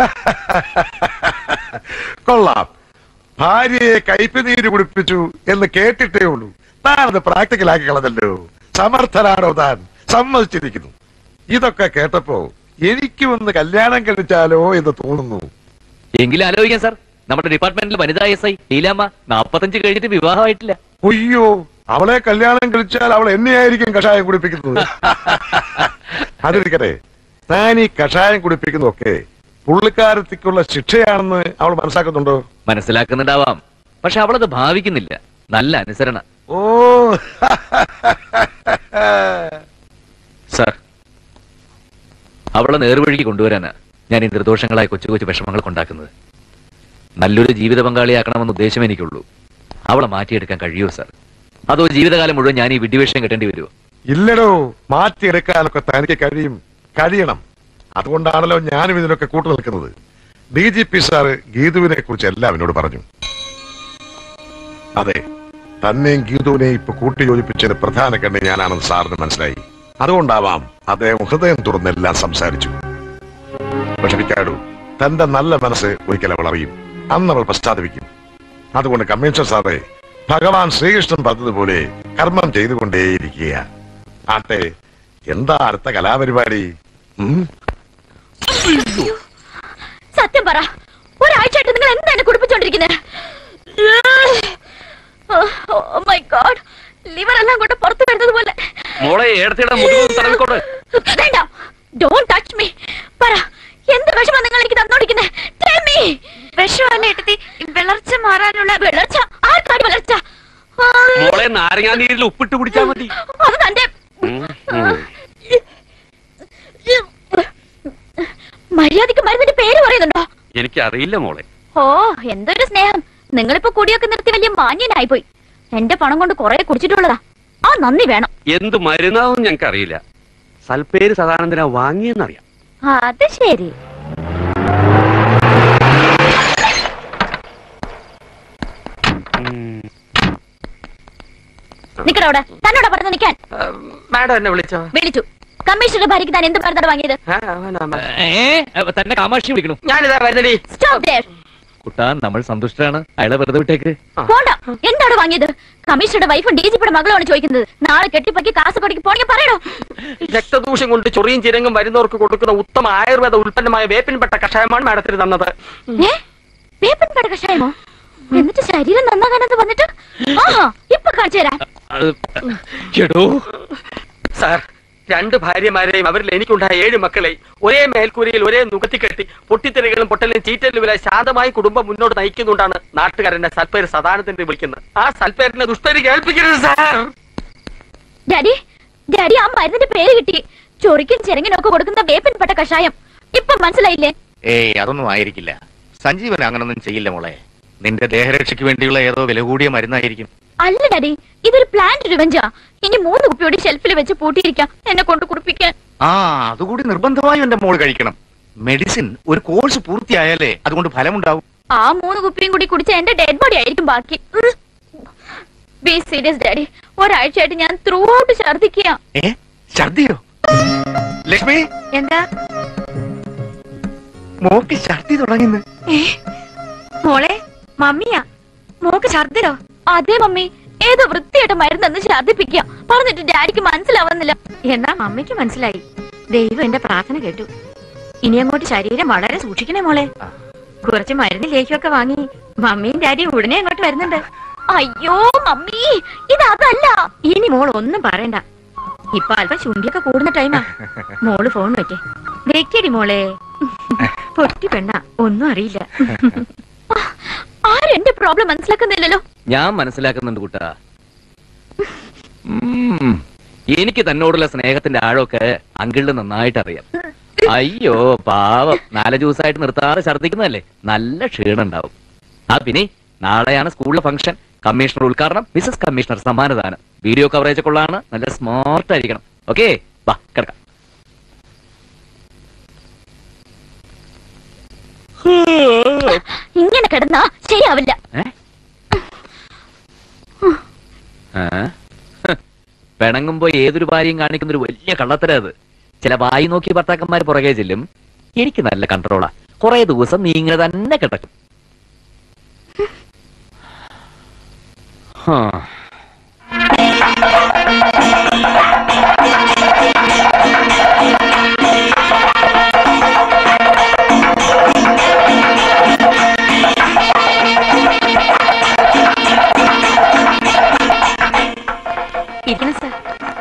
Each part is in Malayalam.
കൊള്ളാം. ഭാര്യയെ കയ്പുനീര് കുടിപ്പിച്ചു എന്ന് കേട്ടിട്ടേ ഉള്ളൂ. താനത് പ്രാക്ടിക്കലാക്കി കളഞ്ഞല്ലോ. സമർത്ഥനാണോ താൻ? സമ്മതിച്ചിരിക്കുന്നു. ഇതൊക്കെ കേട്ടപ്പോ എനിക്ക് ഒന്ന് കല്യാണം കഴിച്ചാലോ എന്ന് തോന്നുന്നു. എങ്കിലും ആലോചിക്കാം സാർ. നമ്മുടെ ഡിപ്പാർട്ട്മെന്റിൽ വനിതാ SI ലീലാമ്മ 45 കഴിഞ്ഞിട്ട് വിവാഹമായിട്ടില്ല. അയ്യോ, അവളെ കല്യാണം കഴിച്ചാൽ അവൾ എന്നെയായിരിക്കും കഷായം കുടിപ്പിക്കുന്നത്. അതിരിക്കട്ടെ, താൻ ഈ കഷായം കുടിപ്പിക്കുന്നതൊക്കെ പുള്ളിക്കാരത്തിക്കുള്ള ശിക്ഷയാണെന്ന് അവൾ മനസ്സിലാക്കുന്നുണ്ടോ? മനസ്സിലാക്കുന്നുണ്ടാവാം, പക്ഷെ അവളത് ഭാവിക്കുന്നില്ല. നല്ല അനുസരണ. ഓ സാർ, അവളെ നേർവഴിക്ക് കൊണ്ടുവരാനാ ഞാൻ ഈ നിർദോഷങ്ങളായ കൊച്ചു കൊച്ചു വിഷമങ്ങൾ കൊണ്ടാക്കുന്നത്. നല്ലൊരു ജീവിത പങ്കാളിയാക്കണമെന്ന ഉദ്ദേശം എനിക്കുള്ളൂ. അവളെ മാറ്റിയെടുക്കാൻ കഴിയുമോ സാർ? അതോ ജീവിതകാലം മുഴുവൻ ഞാൻ ഈ വിഡ്ഢിവേഷം കെട്ടേണ്ടി വരുമോ? ഇല്ലടോ, മാറ്റിയെടുക്കാനൊക്കെ തനിക്ക് കഴിയണം. അതുകൊണ്ടാണല്ലോ ഞാനും ഇതിനൊക്കെ കൂട്ടു നിൽക്കുന്നത്. DGP സാറ് ഗീതുവിനെ കുറിച്ച് എല്ലാം എന്നോട് പറഞ്ഞു. അതെ, തന്നെയും ഗീതുവിനെയും ഇപ്പൊ കൂട്ടി യോജിപ്പിച്ചതിന് പ്രധാന കണ്ണി ഞാനാണെന്ന് സാറിന് മനസ്സിലായി. അതുകൊണ്ടാവാം അദ്ദേഹം ഹൃദയം തുറന്നെല്ലാം സംസാരിച്ചു. പക്ഷെ വിക്കാടു, തന്റെ നല്ല മനസ്സ് ഒരിക്കൽ അവൾ അറിയും. അന്ന് അവൾ പശ്ചാത്തപിക്കും. അതുകൊണ്ട് കമ്മീഷണർ സാറേ, ഭഗവാൻ ശ്രീകൃഷ്ണൻ പറഞ്ഞതുപോലെ കർമ്മം ചെയ്തുകൊണ്ടേയിരിക്കുക. ആട്ടെ, എന്താ അടുത്ത കലാപരിപാടി? സത്യം പറ, ഒരാഴ്ചയായിട്ട് നിങ്ങൾ എന്താണ് കുടിപ്പിച്ചോണ്ടിരിക്കുന്നത്? ലിവർ എല്ലാം കൊണ്ട് പുറത്തു വരുന്നത് പോലെ. Don't touch me. പറ, എന്ത് വിഷമം നിങ്ങൾ എനിക്ക് തന്നോടിക്കുന്നത്? വിഷമല്ല ഏട്ടത്തി, വിളർച്ച മാറാനുള്ള. വിളർച്ച? ആർക്കാടി വിളർച്ച? നാരങ്ങാനീരിൽ ഉപ്പിട്ട് കുടിച്ചാൽ മതി. അത് തന്റെ മര്യാദക്ക് മരുന്നിന്റെ പേര് പറയുന്നുണ്ടോ? എനിക്കറിയില്ല മോളെ. ഓ, എന്തൊരു സ്നേഹം. നിങ്ങളിപ്പോ കുടിയൊക്കെ നിർത്തി വലിയ മാന്യനായി പോയി. എന്റെ പണം കൊണ്ട് കുറെ കുടിച്ചിട്ടുള്ളതാ. ആ നന്ദി വേണം. എന്ത് മരുന്നാവും ഞങ്ങൾക്ക് അറിയില്ല. സൽപ്പേര് സദാനന്ദനാ വാങ്ങിയെന്നറിയാം. അത് ശരി. നിക്കടവിടെ. തന്നോടാ പറഞ്ഞു നിൽക്കാൻ. മാഡം എന്നെ വിളിച്ചു. കമ്മീഷണറുടെ ഭാര്യക്ക് താൻ എന്ത് മരുന്നാണ് വാങ്ങിയത്? തന്നെ കാമാക്ഷി വിളിക്കണം. ഞാനിതാ വരുന്നേ. കുട്ടാ, നമ്മൾ സന്തുഷ്ടരാണ്. അയാളെ വെറുതെ വിട്ടേക്ക്. പോണ്ട. എന്താണ് വാങ്ങിയത്? കമ്മീഷണറുടെ വൈഫും DGPയുടെ മകളുമാണ് ചോദിക്കുന്നത്. നാളെ കെട്ടിപ്പക്കി കാസർഗോഡേക്ക് പോണെങ്കിൽ പറയണോ? രക്തദൂഷ്യം കൊണ്ട് ചൊറിയും ചിരങ്ങും വരുന്നവർക്ക് കൊടുക്കുന്ന ഉത്തമ ആയുർവേദ ഉൽപ്പന്നമായ വേപ്പിൻപെട്ട കഷായമാണ് മാഡത്തിന് തന്നത്. വേപ്പിൻപെട്ട കഷായമോ? എന്നിട്ട് ശരീരം നന്നാകാനെന്ന് വന്നിട്ട് ഇപ്പൊ കാണിച്ചു തരാം. സാർ, 2 ഭാര്യമാരെയും അവരിൽ എനിക്കുണ്ടായ 7 മക്കളെ ഒരേ മേൽക്കൂരയിൽ ഒരേ നുകത്തിക്കെട്ടി പൊട്ടിത്തെറികളും പൊട്ടലും ചീറ്റലുമില്ല ശാന്തമായി കുടുംബം മുന്നോട്ട് നയിക്കുന്നുണ്ടാണ് നാട്ടുകാരന്റെ സൽപ്പേര് സദാനന്ദന്റെ വിളിക്കുന്നത്. ആ സൽപ്പേരിനെ ദുഷ്പേര് കേൾപ്പിക്കരുത് സാർ. ഡാഡി, ആ മരുന്നിന്റെ പേര് കിട്ടി. ചൊറിക്കും ചെരങ്ങിനൊക്കെ കൊടുക്കുന്ന വേപ്പിൻപെട്ട കഷായം. ഇപ്പൊ മനസ്സിലായില്ലേ? ഏയ്, അതൊന്നും ആയിരിക്കില്ല. സഞ്ജീവൻ അങ്ങനൊന്നും ചെയ്യില്ല മോളെ. നിന്റെ ദേഹരക്ഷയ്ക്ക് വേണ്ടിയുള്ള ഏതോ വില കൂടിയ മരുന്നായിരിക്കും. അല്ല ഡാഡി, ഇതൊരു പ്ലാന്റ് റിവെഞ്ചാ. ഇനി 3 കുപ്പിയോടെ ഷെൽഫിൽ വെച്ച് പൂട്ടിയിരിക്കാം എന്നെ കൊണ്ട് കുടിപ്പിക്കാൻ. അതുകൂടി നിർബന്ധമായും എന്റെ മോൾ കഴിക്കണം. മെഡിസിൻ ഒരു കോഴ്സ് പൂർത്തിയായാലേ അതുകൊണ്ട് ഫലമുണ്ടാവും. ആ 3 കുപ്പിയും കൂടി കുടിച്ച എന്റെ ഡെഡ് ബോഡി ആയിരിക്കും ബാക്കി. Be serious daddy. ഒരാഴ്ചയായിട്ട് ഞാൻ ത്രൂ ഔട്ട് ഛർദിക്കുക. ഛർദിയോ? ലക്ഷ്മി, എന്താ മോക്ക് ഛർദി തുടങ്ങിന്ന്? മോളെ, മമ്മിയാ മോക്ക് ഛർദിലോ? അതെ മമ്മി, ഏതോ വൃത്തിയായിട്ട് മരുന്നെന്ന് ഛർദിപ്പിക്കുക. പറഞ്ഞിട്ട് ഡാഡിക്ക് മനസ്സിലാവുന്നില്ല. എന്നാ മമ്മിക്ക് മനസ്സിലായി. ദൈവം എന്റെ പ്രാർത്ഥന കേട്ടു. ഇനി അങ്ങോട്ട് ശരീരം വളരെ സൂക്ഷിക്കണേ മോളെ. കുറച്ച് മരുന്ന് ലേഖ്യമൊക്കെ വാങ്ങി മമ്മിയും ഡാഡിയും ഉടനെ അങ്ങോട്ട് വരുന്നുണ്ട്. അയ്യോ മമ്മി, ഇതല്ല. ഇനി മോൾ ഒന്നും പറയണ്ട. ഇപ്പൊ അല്പം ചുണ്ടിയൊക്കെ കൂടുന്ന ടൈമാ. മോള് ഫോൺ വെക്കേ. വെക്കടി മോളെ. പൊട്ടി പെണ്ണ, ഒന്നും അറിയില്ല. ആരും എന്റെ പ്രോബ്ലം മനസ്സിലാക്കുന്നില്ലല്ലോ. ഞാൻ മനസ്സിലാക്കുന്നുണ്ട് കുട്ടാ. എനിക്ക് തന്നോടുള്ള സ്നേഹത്തിന്റെ ആഴമൊക്കെ അങ്കിളിന് നന്നായിട്ട് അറിയാം. അയ്യോ പാവം, 4 ദിവസമായിട്ട് നിർത്താതെ ഛർദിക്കുന്നതല്ലേ. നല്ല ക്ഷീണം ഉണ്ടാവും. പിന്നെ നാളെയാണ് സ്കൂളിലെ ഫംഗ്ഷൻ. കമ്മീഷണർ ഉദ്ഘാടനം, മിസസ് കമ്മീഷണർ സമ്മാനദാനം. വീഡിയോ കവറേജ് ഒക്കെ ഉള്ളതാണ്. നല്ല സ്മാർട്ട് ആയിരിക്കണം. ഓക്കെ, വാ കിടക്കാം. ഇങ്ങനെ കിടന്നാ ശരിയാവില്ല. പിണങ്ങുമ്പോ ഏതൊരു ഭാര്യയും കാണിക്കുന്ന ഒരു വലിയ കള്ളത്തര അത്. ചില വായി നോക്കി ഭർത്താക്കന്മാർ പുറകെ ചെല്ലും. എനിക്ക് നല്ല കൺട്രോളാ. കുറെ ദിവസം നീ ഇങ്ങനെ തന്നെ കിടക്കും. ഇരിക്കണം സർ.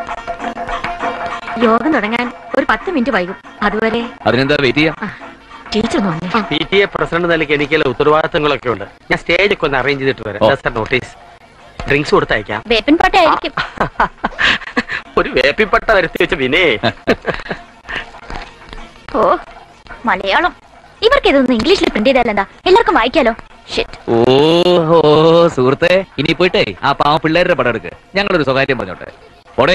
യോഗം തുടങ്ങാൻ ഒരു 10 മിനിറ്റ് വൈകും. അതുവരെ അതിനെന്താ വെയിറ്റ് ചെയ്യാം? ടീച്ചർ ഒന്ന് വന്നേ. PTA പ്രസിഡന്റ് നിലയ്ക്ക് എനിക്കുള്ള ഉത്തരവാദിത്തങ്ങളൊക്കെ ഉണ്ട്. ഞാൻ സ്റ്റേജ് ഒക്കെ ഒന്ന് അറേഞ്ച് ചെയ്തിട്ട് വരാം. നോട്ടീസ് ഡ്രിങ്ക്സ് കൊടുത്തയക്കാം. വേപ്പിൻ പാട്ടായിരിക്കും. ഒരു വേപ്പിപ്പട്ട വരുത്തി വെച്ച വിനേ. ഓ മലയാളം ഇവർക്ക് ഇതൊന്ന് ഇംഗ്ലീഷിൽ പ്രിന്റ് ചെയ്താലെന്താ? എല്ലാവർക്കും വായിക്കാലോ. ഓഹോ സുഹൃത്തെ, ഇനി പോയിട്ടേ ആ പാവ പിള്ളേരുടെ പടം എടുക്ക്. ഞങ്ങളൊരു സ്വകാര്യം പറഞ്ഞോട്ടെ. പോടേ.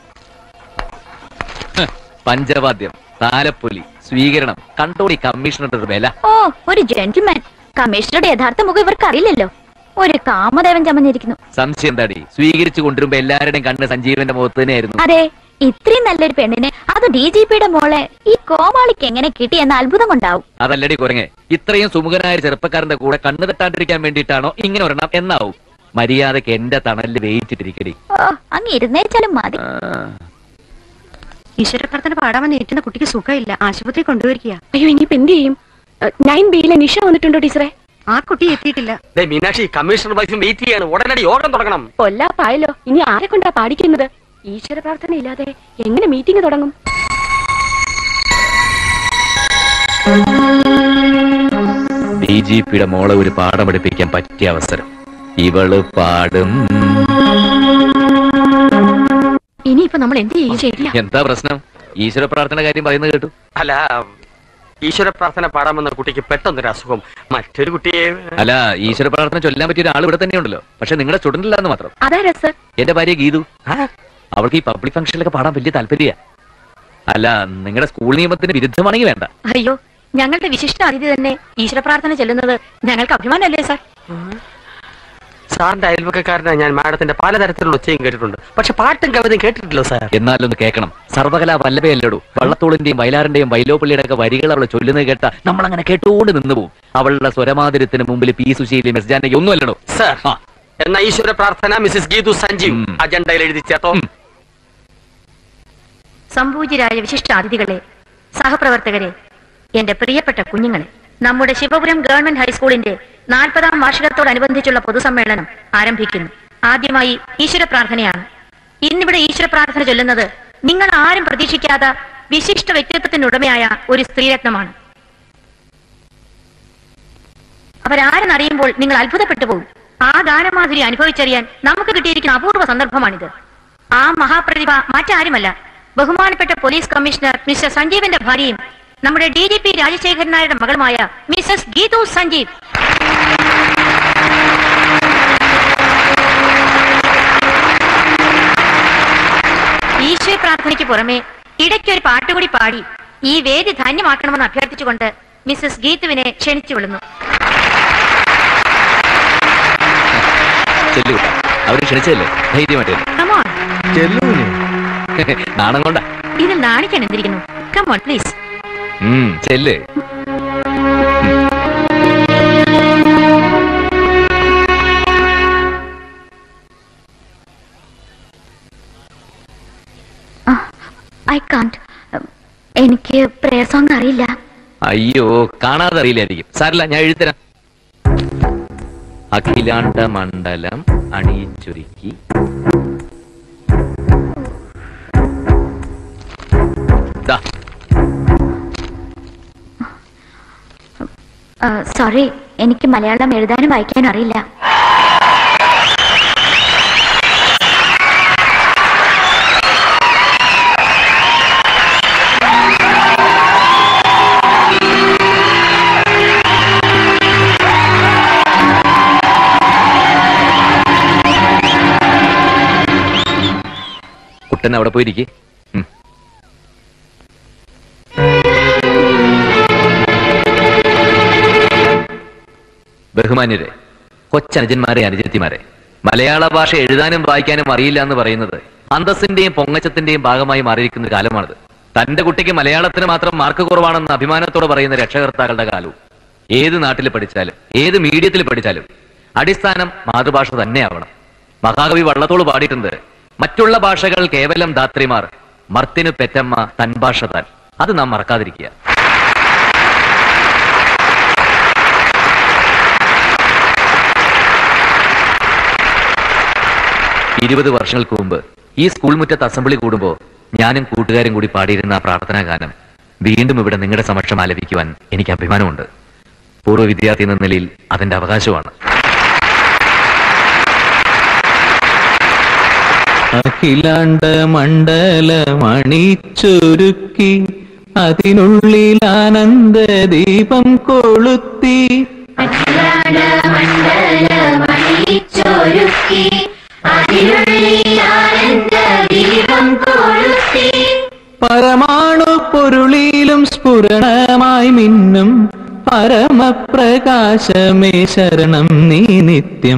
പഞ്ചവാദ്യം, താലപ്പൊലി, സ്വീകരണം, കണ്ടോളി കമ്മീഷണറുടെ ഒരു വില. ഓ ഒരു ജെന്റിൽമാൻ. കമ്മീഷണറുടെ യഥാർത്ഥ മുഖം ഇവർക്ക് അറിയില്ലല്ലോ. ഒരു കാമദേവൻ ചമഞ്ഞിരിക്കുന്നു. സംശയം എന്താടി? സ്വീകരിച്ചു കൊണ്ടുവരുമ്പോ എല്ലാവരുടെയും കണ്ണ് സഞ്ജീവന്റെ മുഖത്ത് തന്നെയായിരുന്നു. അതെ, ഇത്രയും നല്ലൊരു പെണ്ണിനെ, അത് DGPയുടെ മോളെ ഈ കോമാളിക്ക് എങ്ങനെ കിട്ടി എന്ന അത്ഭുതം കൊണ്ടാവും. അതല്ലടി കുരങ്ങെ, ഇത്രയും സുമുഖനായ ചെറുപ്പക്കാരന്റെ കൂടെ കണ്ണ് തട്ടാണ്ടിരിക്കാൻ വേണ്ടിയിട്ടാണോ ഇങ്ങനെ ഒരെണ്ണം എന്നാവും. മര്യാദക്ക് എന്റെ തണലിൽ വേയിച്ചിട്ടിരിക്കടി. ഓ അങ്ങ് ഇരുന്നേച്ചാലും മതി. ഈശ്വര പ്രാർത്ഥന പാടാമെന്ന് ഏറ്റുന്ന കുട്ടിക്ക് സുഖമില്ല. ആശുപത്രി കൊണ്ടുവരിക. അയ്യോ ഇനിയിപ്പോ എന്ത് ചെയ്യും? 9Bയിലെ നിഷ വന്നിട്ടുണ്ടോ ടീച്ചറെ? ആ കുട്ടി എത്തിയിട്ടില്ല. മീനാക്ഷി, കമ്മീഷണർ വൈഫും വെയിറ്റ് ചെയ്യാണ്. ഉടനടി യോഗം തുടങ്ങണം. കൊല്ലാപ്പായല്ലോ. ഇനി ആരെ കൊണ്ടാ പാടിക്കുന്നത്? ഈശ്വര പ്രാർത്ഥന ഇല്ലാതെ എങ്ങനെ മീറ്റിംഗ് തുടങ്ങും? DGPയുടെ മോളെ ഒരു പാഠം പഠിപ്പിക്കാൻ പറ്റിയ അവസരം. ഇവള് പാടും. ഇനിയിപ്പോ നമ്മൾ എന്ത് ചെയ്യും? ശരിയാ. എന്താ പ്രശ്നം? ഈശ്വര പ്രാർത്ഥന കാര്യം പറയുന്നത് കേട്ടു. അല്ല, ഈശ്വര പ്രാർത്ഥന പാടാമെന്ന കുട്ടിക്ക് പെട്ടെന്നൊരു അസുഖം. മറ്റൊരു കുട്ടിയെ അല്ല, ഈശ്വര പ്രാർത്ഥന ചൊല്ലാൻ പറ്റിയ ഒരാൾ ഇവിടെ തന്നെ ഉണ്ടല്ലോ. പക്ഷെ നിങ്ങളുടെ സ്റ്റുഡന്റ് ഇല്ലാന്ന് മാത്രം. അതാരാ സർ? എന്റെ ഭാര്യ ഗീതു. അവൾക്ക് ഈ പബ്ലിക് ഫംഗ്ഷനിലൊക്കെ പാടാൻ വലിയ താല്പര്യ. അല്ല, നിങ്ങളുടെ സ്കൂൾ നിയമത്തിന് വിരുദ്ധമാണെങ്കിൽ വേണ്ട. അയ്യോ, ഞങ്ങളുടെ വിശിഷ്ട അതിഥി തന്നെ ഈശ്വര പ്രാർത്ഥന ചെല്ലുന്നത് ഞങ്ങൾക്ക് അഭിമാനമല്ലേ സാർ? സാറിന്റെ അയൽവക്കക്കാരനാണ് ഞാൻ. മാഡത്തിന്റെ പലതരത്തിലുള്ള ഒച്ചയും കേട്ടിട്ടുണ്ട്, പക്ഷെ പാട്ടും കവിതയും കേട്ടിട്ടില്ല സാർ. എന്നാലൊന്ന് കേൾക്കണം. സർവകലാ വല്ലഭയല്ലോടു. വള്ളത്തോളിന്റെയും വയലാറിന്റെയും വൈലോപ്പള്ളിയുടെ ഒക്കെ വരികൾ അവളെ ചൊല്ലുന്നത് കേട്ട നമ്മളങ്ങനെ കേട്ടുകൊണ്ട് നിന്നുപോകും. അവളുടെ സ്വരമാതിരത്തിന് മുമ്പിൽ P. സുശീലയും S. ജാനകി ഒന്നും അല്ലടോ സാർ. എന്നാ ഈശ്വര പ്രാർത്ഥന മിസ്സസ് ഗീതു സഞ്ജീവ് അജണ്ടയിൽ എഴുതി ചേർത്തോ. സംപൂജ്യരായ വിശിഷ്ട അതിഥികളെ, സഹപ്രവർത്തകരെ, എന്റെ പ്രിയപ്പെട്ട കുഞ്ഞുങ്ങളെ, നമ്മുടെ ശിവപുരം ഗവൺമെന്റ് ഹൈസ്കൂളിന്റെ 40ാം വാർഷികത്തോടനുബന്ധിച്ചുള്ള പൊതുസമ്മേളനം ആരംഭിക്കുന്നു. ആദ്യമായി ഈശ്വര പ്രാർത്ഥനയാണ്. ഇന്നിവിടെ ഈശ്വര പ്രാർത്ഥന ചൊല്ലുന്നത് നിങ്ങൾ ആരും പ്രതീക്ഷിക്കാത്ത വിശിഷ്ട വ്യക്തിത്വത്തിനുടമയായ ഒരു സ്ത്രീരത്നമാണ്. അവരാരെന്നറിയുമ്പോൾ നിങ്ങൾ അത്ഭുതപ്പെട്ടു പോകും. ആ ഗാനമാധുരി അനുഭവിച്ചറിയാൻ നമുക്ക് കിട്ടിയിരിക്കുന്ന അപൂർവ സന്ദർഭമാണിത്. ആ മഹാപ്രതിഭ മറ്റാരുമല്ല, ബഹുമാനപ്പെട്ട പോലീസ് കമ്മീഷണർ മിസ്റ്റർ സഞ്ജീവിന്റെ ഭാര്യയും നമ്മുടെ DGP രാജശേഖരൻ നായരുടെ മകളുമായ മിസസ് ഗീതു സഞ്ജീവ്. ഈശ്വര പ്രാർത്ഥനയ്ക്ക് പുറമെ ഇടയ്ക്കൊരു പാട്ടുകൂടി പാടി ഈ വേദി ധന്യമാക്കണമെന്ന് അഭ്യർത്ഥിച്ചുകൊണ്ട് മിസസ് ഗീതുവിനെ ക്ഷണിച്ചു വിടുന്നു. അവര് ക്ഷണിച്ചല്ലേ, ധൈര്യമായിട്ട് നാണം കൊണ്ട ഇതിൽ നാണിക്കാൻ എന്തിരിക്കുന്നു? Come on please. ചെല്ല്. I can't. എനിക്ക് പ്രേയർ സോങ് അറിയില്ല. അയ്യോ, കാണാതെ അറിയില്ലായിരിക്കും. സാരില്ല, ഞാൻ എഴുതരാം. അഖിലാണ്ട മണ്ഡലം അണിയിച്ചൊരുക്കി സോറി, എനിക്ക് മലയാളം എഴുതാനും വായിക്കാനും അറിയില്ല. കുട്ടൻ അവിടെ പോയിരിക്കെ. ബഹുമാന്യരെ, കൊച്ചനുജന്മാരെ, അനുജത്തിമാരെ, മലയാള ഭാഷ എഴുതാനും വായിക്കാനും അറിയില്ല എന്ന് പറയുന്നത് അന്തസ്സിന്റെയും പൊങ്ങച്ചത്തിന്റെയും ഭാഗമായി മാറിയിരിക്കുന്ന കാലമാണിത്. തന്റെ കുട്ടിക്ക് മലയാളത്തിന് മാത്രം മാർക്ക് കുറവാണെന്ന് അഭിമാനത്തോടെ പറയുന്ന രക്ഷകർത്താക്കളുടെ കാലവും ഏത് നാട്ടിൽ പഠിച്ചാലും ഏത് മീഡിയത്തിൽ പഠിച്ചാലും അടിസ്ഥാനം മാതൃഭാഷ തന്നെയാവണം. മഹാകവി വള്ളത്തോൾ പാടിയിട്ടുണ്ട്, മറ്റുള്ള ഭാഷകൾ കേവലം ധാത്രിമാർ, മർത്തിനു പെറ്റമ്മ തൻ ഭാഷ താൻ. അത് നാം മറക്കാതിരിക്കുക. ഇരുപത് വർഷങ്ങൾക്ക് മുമ്പ് ഈ സ്കൂൾ മുറ്റത്ത് അസംബ്ലി കൂടുമ്പോ ഞാനും കൂട്ടുകാരും കൂടി പാടിയിരുന്ന ആ പ്രാർത്ഥനാ ഗാനം വീണ്ടും ഇവിടെ നിങ്ങളുടെ സമക്ഷം ആലപിക്കുവാൻ എനിക്ക് അഭിമാനമുണ്ട്. പൂർവ്വ വിദ്യാർത്ഥി എന്ന നിലയിൽ അതെന്റെ അവകാശമാണ്. അഖിലാണ്ട മണ്ഡലമണിച്ചൊരുക്കി അതിനുള്ളിൽ ആനന്ദ ദീപം കൊളുത്തി പരമാണു പൊരുളിലും സ്ഫുരണമായി മിന്നും പരമപ്രകാശമേ ശരണം നീ നിത്യം.